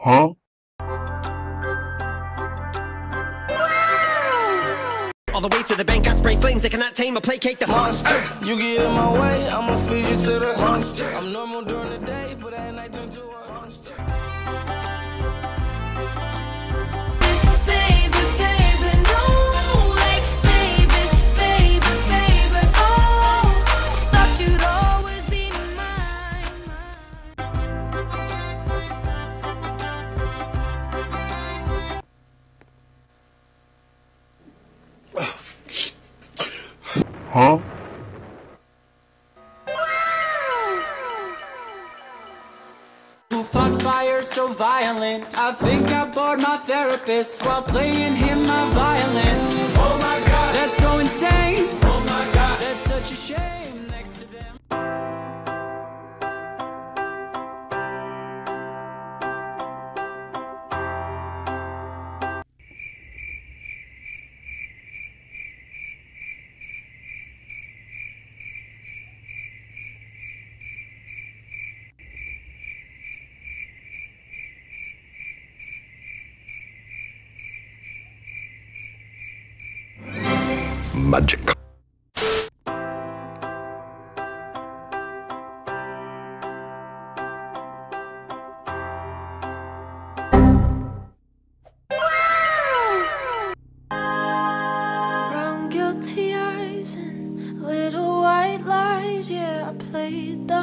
All the way to the bank, I spray flames, they cannot tame or placate the monster. You get in my way, I'ma feed you to the monster. I'm normal during the day, but at night turn to a monster. Baby, baby, no, like baby, baby, baby, oh, thought you'd always be mine. Who fought fire so violent? I think I bored my therapist while playing him my violin. Oh my god, that's so insane. Oh my god, that's such a shame next to them. Magic. Brown guilty eyes and little white lies, yeah, I played the